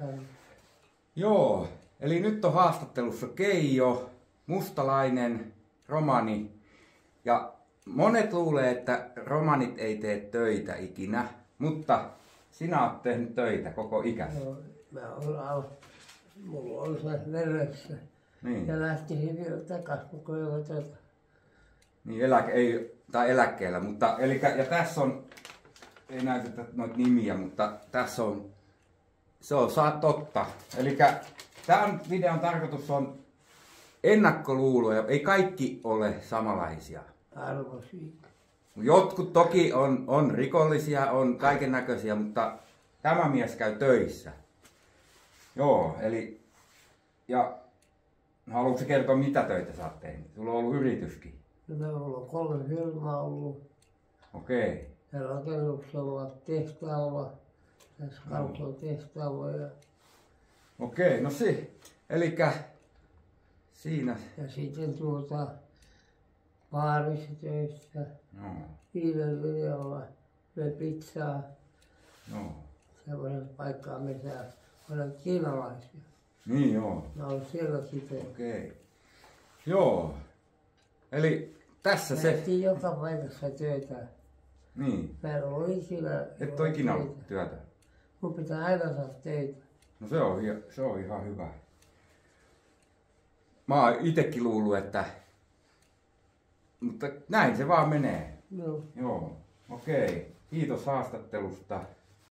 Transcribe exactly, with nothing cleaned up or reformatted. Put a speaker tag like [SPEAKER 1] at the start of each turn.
[SPEAKER 1] Joo, eli nyt on haastattelussa Keijo, mustalainen romani. Ja monet luulee, että romanit ei tee töitä ikinä, mutta sinä olet tehnyt töitä koko ikäsi.
[SPEAKER 2] Joo, mä olen, mulla on se veressä.
[SPEAKER 1] Niin.
[SPEAKER 2] Ja lähtisin vielä takaisin, kun ei ole töitä.
[SPEAKER 1] Niin, eläke, ei, tai eläkkeellä, mutta eli, ja tässä on, ei näytetä noita nimiä, mutta tässä on, se on saa totta. Eli tämän videon tarkoitus on ennakkoluuloja, ei kaikki ole samanlaisia.
[SPEAKER 2] Arvoisia.
[SPEAKER 1] Jotkut toki on, on rikollisia, on kaiken näköisiä, mutta tämä mies käy töissä. Joo, eli, ja haluatko kertoa mitä töitä sä oot tehnyt? Sulla on ollut yrityskin.
[SPEAKER 2] Meillä on kolme firmaa ollut.
[SPEAKER 1] Okei.
[SPEAKER 2] Ja rakennuksella, tehtaalla, tässä kautta on tehtaalla ja,
[SPEAKER 1] Okei, no se, elikkä siinä.
[SPEAKER 2] ja sitten tuota baarissa töissä,
[SPEAKER 1] No,
[SPEAKER 2] viiden linjalla, me pizzaa,
[SPEAKER 1] no.
[SPEAKER 2] semmoinen paikkaa, missä on kiinalaisia.
[SPEAKER 1] Niin joo.
[SPEAKER 2] Mä oon siellä sitten.
[SPEAKER 1] Okei. Joo. Eli tässä se.
[SPEAKER 2] Tehtiin joka paikassa töitä.
[SPEAKER 1] Niin.
[SPEAKER 2] Mä en ole ikinä.
[SPEAKER 1] Et ole ikinä ollut työtä.
[SPEAKER 2] Mun pitää aina saada töitä.
[SPEAKER 1] No se on, se on ihan hyvä. Mä oon itekin luullut, että... Mutta näin se vaan menee.
[SPEAKER 2] Joo.
[SPEAKER 1] Joo. Okei. Kiitos haastattelusta.